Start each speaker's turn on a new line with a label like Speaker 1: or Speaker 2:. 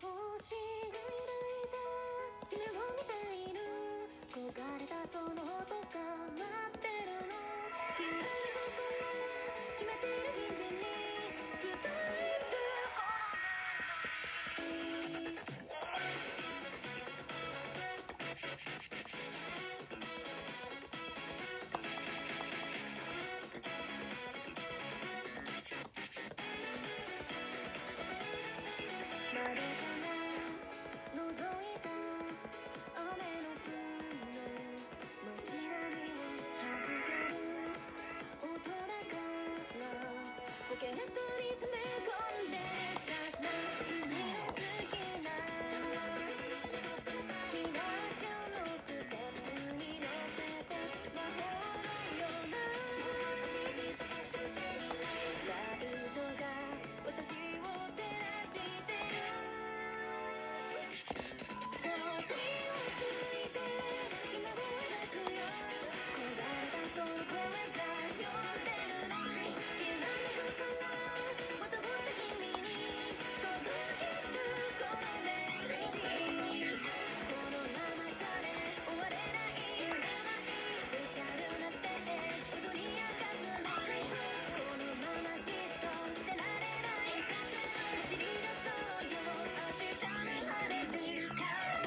Speaker 1: 星が抱いた夢を見ている焦がれたその音が待ってるの決めること決めてる日々に伝える誰かが覗いた雨の雲の街並みをはぐける音だからポケットに詰め込んでた君の好きなキラキャのステップに乗せて魔法のようなライトが私を照らして星をついて今を描くよ焦がれたその声が呼んでるのきらめくからまたぼった君に届けるこのメロディーこのままじゃね終われないスペシャルなステージ踊り明かすのこのままじっとしてられない走り出そうよ明日の晴れるから